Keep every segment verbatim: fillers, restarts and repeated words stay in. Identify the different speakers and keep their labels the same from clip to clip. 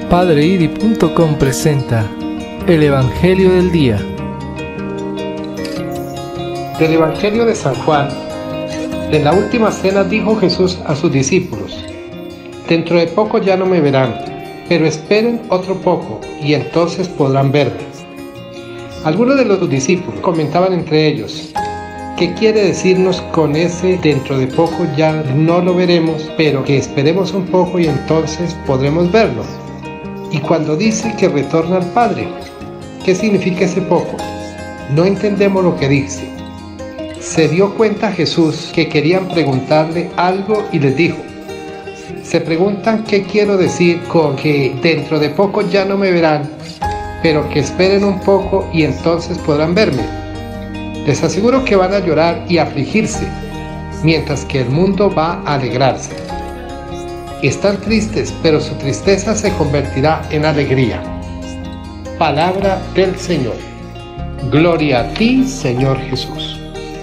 Speaker 1: Padreiri punto com presenta el Evangelio del Día.
Speaker 2: Del Evangelio de San Juan. En la última cena dijo Jesús a sus discípulos: dentro de poco ya no me verán, pero esperen otro poco y entonces podrán verme. Algunos de los discípulos comentaban entre ellos: ¿qué quiere decirnos con ese dentro de poco ya no lo veremos, pero que esperemos un poco y entonces podremos verlo? Y cuando dice que retorna al Padre, ¿qué significa ese poco? No entendemos lo que dice. Se dio cuenta Jesús que querían preguntarle algo y les dijo: se preguntan qué quiero decir con que dentro de poco ya no me verán, pero que esperen un poco y entonces podrán verme. Les aseguro que van a llorar y afligirse, mientras que el mundo va a alegrarse. Están tristes, pero su tristeza se convertirá en alegría. Palabra del Señor. Gloria a ti, Señor Jesús.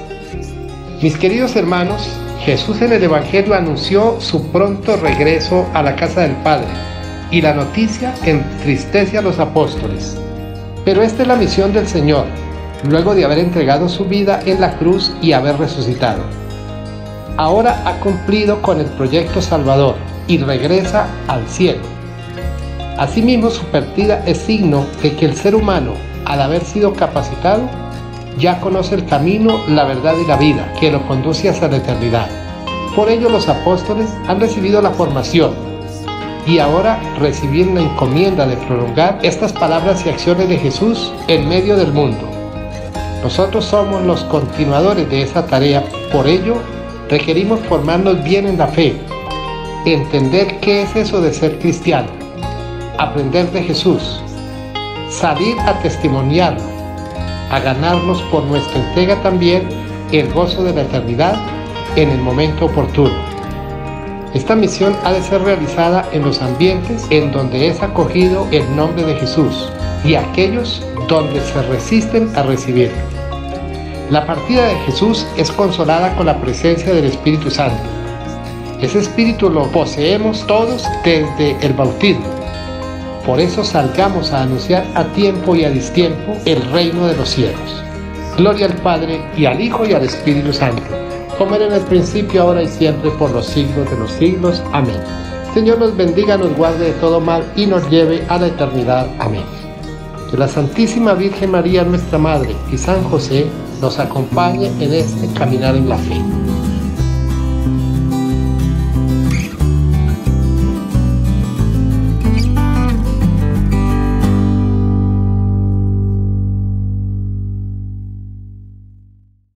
Speaker 2: Mis queridos hermanos, Jesús en el Evangelio anunció su pronto regreso a la casa del Padre, y la noticia entristece a los apóstoles. Pero esta es la misión del Señor, luego de haber entregado su vida en la cruz y haber resucitado. Ahora ha cumplido con el proyecto salvador y regresa al cielo. Asimismo, su partida es signo de que el ser humano, al haber sido capacitado, ya conoce el camino, la verdad y la vida que lo conduce hacia la eternidad. Por ello los apóstoles han recibido la formación y ahora reciben la encomienda de prolongar estas palabras y acciones de Jesús en medio del mundo. Nosotros somos los continuadores de esa tarea, por ello requerimos formarnos bien en la fe, entender qué es eso de ser cristiano, aprender de Jesús, salir a testimoniarlo, a ganarnos por nuestra entrega también el gozo de la eternidad en el momento oportuno. Esta misión ha de ser realizada en los ambientes en donde es acogido el nombre de Jesús y aquellos donde se resisten a recibirlo. La partida de Jesús es consolada con la presencia del Espíritu Santo. Ese Espíritu lo poseemos todos desde el bautismo. Por eso salgamos a anunciar a tiempo y a distiempo el reino de los cielos. Gloria al Padre, y al Hijo, y al Espíritu Santo, como era en el principio, ahora y siempre, por los siglos de los siglos. Amén. Señor nos bendiga, nos guarde de todo mal y nos lleve a la eternidad. Amén. Que la Santísima Virgen María, nuestra Madre, y San José nos acompañe en este caminar en la fe.